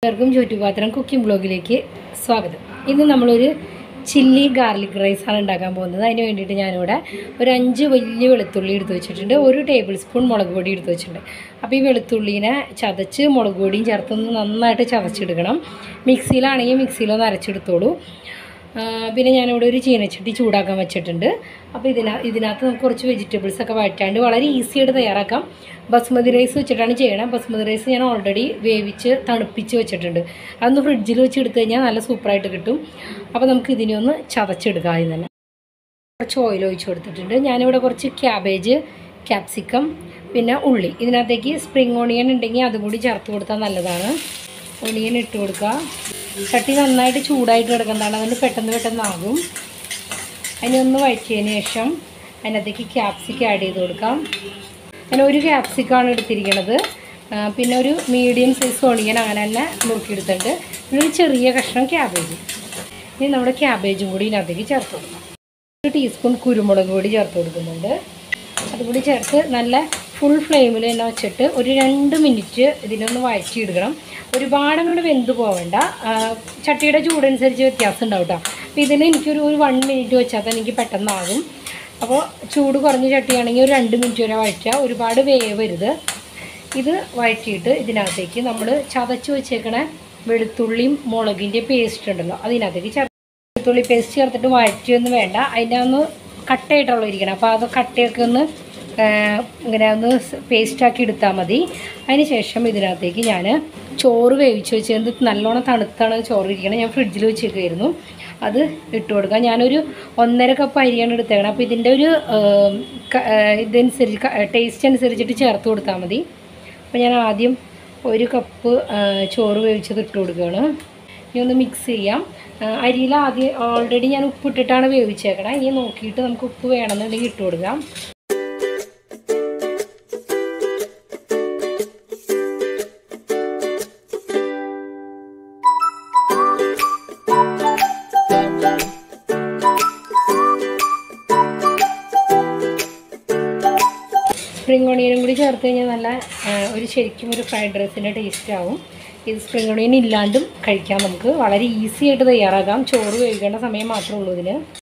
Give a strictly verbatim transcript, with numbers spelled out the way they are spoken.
എല്ലാവർക്കും ചുറ്റുപാത്രം കുക്കിംഗ് ബ്ലോഗിലേക്ക് സ്വാഗതം. ഇന്ന് നമ്മളൊരു ചില്ലി ഗാർലിക് റൈസാണ് ഉണ്ടാക്കാൻ പോകുന്നത്. അതിന് വേണ്ടിയിട്ട് ഞാനിവിടെ ഒരു അഞ്ച് വലിയ വെളുത്തുള്ളി എടുത്ത് വെച്ചിട്ടുണ്ട്. ഒരു ടേബിൾ സ്പൂൺ മുളക് പൊടി എടുത്ത് വെച്ചിട്ടുണ്ട്. അപ്പോൾ ഈ വെളുത്തുള്ളിനെ ചതച്ച് മുളക് പൊടിയും ചേർത്തൊന്ന് നന്നായിട്ട് ചതച്ചെടുക്കണം. മിക്സിയിലാണെങ്കിൽ മിക്സിയിലൊന്ന് അരച്ചെടുത്തോളൂ. പിന്നെ ഞാനിവിടെ ഒരു ചീനച്ചട്ടി ചൂടാക്കാൻ വെച്ചിട്ടുണ്ട്. അപ്പോൾ ഇതിന ഇതിനകത്ത് നമുക്ക് കുറച്ച് വെജിറ്റബിൾസൊക്കെ വഴറ്റാണ്ട് വളരെ ഈസി ആയിട്ട് തയ്യാറാക്കാം. ബസ്മതി റൈസ് വെച്ചിട്ടാണ് ചെയ്യണം. ബസ്മതി റൈസ് ഞാൻ ഓൾറെഡി വേവിച്ച് തണുപ്പിച്ച് വെച്ചിട്ടുണ്ട്. അതൊന്ന് ഫ്രിഡ്ജിൽ വെച്ച് എടുത്തു കഴിഞ്ഞാൽ നല്ല സൂപ്പറായിട്ട് കിട്ടും. അപ്പോൾ നമുക്ക് ഇതിനെ ഒന്ന് ചതച്ചെടുക്കാം. ആദ്യം തന്നെ കുറച്ച് ഓയിൽ ഒഴിച്ച് കൊടുത്തിട്ടുണ്ട്. ഞാനിവിടെ കുറച്ച് ക്യാബേജ്, ക്യാപ്സിക്കം, പിന്നെ ഉള്ളി, ഇതിനകത്തേക്ക് സ്പ്രിംഗ് ഓണിയൻ ഉണ്ടെങ്കിൽ അതും കൂടി ചേർത്ത് കൊടുത്താൽ നല്ലതാണ്. ഓണിയൻ ഇട്ട് കൊടുക്കുക. ചട്ടി നന്നായിട്ട് ചൂടായിട്ട് കിടക്കുന്നതാണ്, അതുകൊണ്ട് പെട്ടെന്ന് പെട്ടെന്നാകും. അതിനൊന്ന് വഴറ്റിയതിന് ശേഷം അതിനകത്തേക്ക് ക്യാപ്സിക്കം ആഡ് ചെയ്ത് കൊടുക്കാം. ഞാൻ ഒരു ക്യാപ്സിക്കമാണ് എടുത്തിരിക്കുന്നത്. പിന്നെ ഒരു മീഡിയം സൈസ് ഓണിയൻ അങ്ങനെ തന്നെ മുറുക്കിയെടുത്തിട്ടുണ്ട്. പിന്നെ ഒരു ചെറിയ കഷ്ണം ക്യാബേജ്. ഇനി നമ്മുടെ ക്യാബേജും കൂടി ഇതിനകത്തേക്ക് ചേർത്ത് കൊടുക്കാം. ഒരു ടീസ്പൂൺ കുരുമുളക് പൊടി ചേർത്ത് കൊടുക്കുന്നുണ്ട്. അതുകൂടി ചേർത്ത് നല്ല ഫുൾ ഫ്ലെയിമിൽ തന്നെ വെച്ചിട്ട് ഒരു രണ്ട് മിനിറ്റ് ഇതിനൊന്ന് വഴറ്റിയെടുക്കണം. ഒരുപാട് അങ്ങോട്ട് വെന്ത് പോവേണ്ട. ചട്ടിയുടെ ചൂടനുസരിച്ച് വ്യത്യാസം ഉണ്ടാവും കേട്ടോ. അപ്പോൾ ഇതിന് എനിക്കൊരു ഒരു വൺ മിനിറ്റ് വെച്ചാൽ തന്നെ എനിക്ക് പെട്ടെന്നാകും. അപ്പോൾ ചൂട് കുറഞ്ഞ ചട്ടിയാണെങ്കിൽ ഒരു രണ്ട് മിനിറ്റ് വരെ വഴറ്റുക. ഒരുപാട് വേവരുത്. ഇത് വഴറ്റിയിട്ട് ഇതിനകത്തേക്ക് നമ്മൾ ചതച്ച് വെച്ചേക്കണ വെളുത്തുള്ളിയും മുളകിൻ്റെ പേസ്റ്റ് ഉണ്ടല്ലോ അതിനകത്തേക്ക് ചേർത്ത്. വെളുത്തുള്ളി പേസ്റ്റ് ചേർത്തിട്ട് വഴറ്റിയൊന്നും വേണ്ട, അതിൻ്റെ ഒന്ന് കട്ടയായിട്ടുള്ള ഇരിക്കണം. അപ്പോൾ അത് കട്ടയൊക്കെ ഒന്ന് ഇങ്ങനെ ഒന്ന് പേസ്റ്റാക്കി എടുത്താൽ മതി. അതിന് ശേഷം ഇതിനകത്തേക്ക് ഞാൻ ചോറ് വേവിച്ച് വെച്ചത് നല്ലോണം തണുത്താണ് ചോറ് ഇരിക്കണം. ഞാൻ ഫ്രിഡ്ജിൽ വെച്ചേക്കായിരുന്നു. അത് ഇട്ട് കൊടുക്കുക. ഞാനൊരു ഒന്നര കപ്പ് അരിയാണ് എടുത്തേക്കണം. അപ്പോൾ ഇതിൻ്റെ ഒരു ഇതനുസരിച്ച് ടേസ്റ്റ് അനുസരിച്ചിട്ട് ചേർത്ത് കൊടുത്താൽ മതി. അപ്പോൾ ഞാൻ ആദ്യം ഒരു കപ്പ് ചോറ് വേവിച്ചത് ഇട്ട് കൊടുക്കുകയാണ്. ഇനി ഒന്ന് മിക്സ് ചെയ്യാം. അരിയിൽ ആദ്യം ഓൾറെഡി ഞാൻ ഉപ്പിട്ടിട്ടാണ് വേവിച്ചേക്കണം. ഇനി നോക്കിയിട്ട് നമുക്ക് ഉപ്പ് വേണമെന്നുണ്ടെങ്കിൽ ഇട്ട് കൊടുക്കാം. സ്പ്രിംഗ് ഓണിയനും കൂടി ചേർത്ത് കഴിഞ്ഞാൽ നല്ല ഒരു ശരിക്കും ഒരു ഫ്രൈഡ് റൈസിൻ്റെ ടേസ്റ്റ് ആവും. ഇത് സ്പ്രിംഗ് ഓണിയൻ ഇല്ലാണ്ടും കഴിക്കാം. നമുക്ക് വളരെ ഈസി ആയിട്ട് തയ്യാറാക്കാം. ചോറ് വേവിക്കേണ്ട സമയം മാത്രമേ ഉള്ളൂ ഇതിന്.